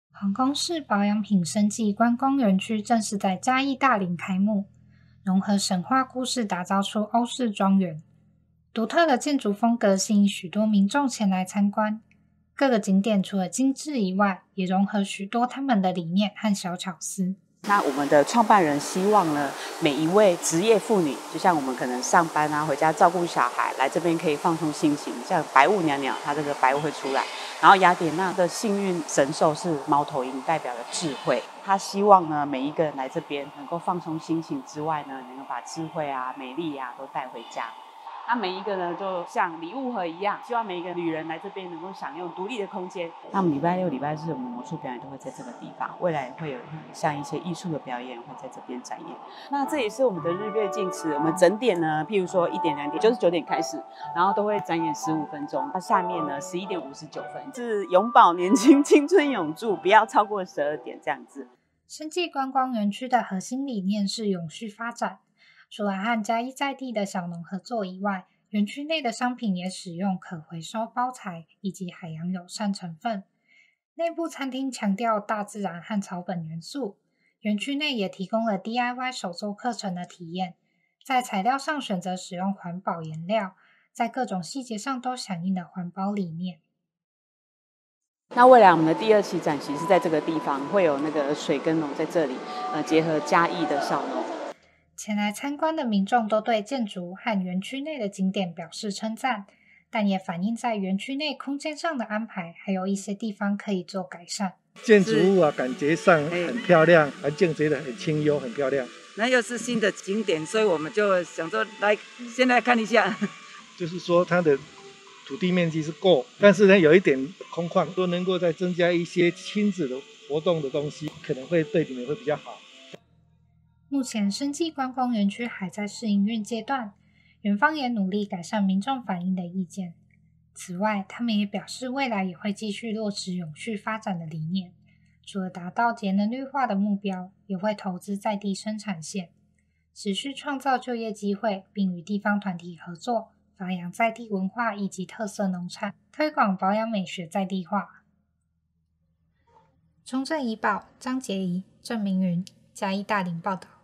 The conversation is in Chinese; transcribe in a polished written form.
皇宫式保养品生技观光园区正式在嘉义大林开幕，融合神话故事打造出欧式庄园。独特的建筑风格吸引许多民众前来参观。各个景点除了精致以外，也融合许多他们的理念和小巧思。 那我们的创办人希望呢，每一位职业妇女，就像我们可能上班啊，回家照顾小孩，来这边可以放松心情。像白雾娘娘，她这个白雾会出来，然后雅典娜的幸运神兽是猫头鹰，代表了智慧。她希望呢，每一个人来这边能够放松心情之外呢，能够把智慧啊、美丽啊都带回家。那每一个呢，就像礼物盒一样，希望每一个女人来这边能够享用独立的空间。那我们礼拜六、礼拜日，我们魔术表演都会在这个地方，未来会有像一些艺术的表演会在这边展演。那这也是我们的日月镜池，我们整点呢，譬如说1点、2点，就是9点开始，然后都会展演15分钟。那下面呢，11点59分是永葆年轻，青春永驻，不要超过12点这样子。 生技观光园区的核心理念是永续发展。除了和嘉义在地的小农合作以外，园区内的商品也使用可回收包材以及海洋友善成分。内部餐厅强调大自然和草本元素，园区内也提供了 DIY 手作课程的体验，在材料上选择使用环保颜料，在各种细节上都响应了环保理念。 那未来我们的第2期展期是在这个地方，会有那个水跟农在这里，结合嘉义的小农。 前来参观的民众都对建筑和园区内的景点表示称赞，但也反映在园区内空间上的安排，还有一些地方可以做改善。 建筑物啊，感觉上很漂亮，环境觉得很清幽，很漂亮。 那又是新的景点，所以我们就想说先来看一下。 就是说它的土地面积是够，但是呢有一点空旷，都能够再增加一些亲子的活动的东西，可能会对你们会比较好。 目前生技观光园区还在试营运阶段，园方也努力改善民众反映的意见。此外，他们也表示未来也会继续落实永续发展的理念，除了达到节能绿化的目标，也会投资在地生产线，持续创造就业机会，并与地方团体合作，发扬在地文化以及特色农产，推广保养美学在地化。中正怡保、张杰怡、郑明云，嘉义大林报道。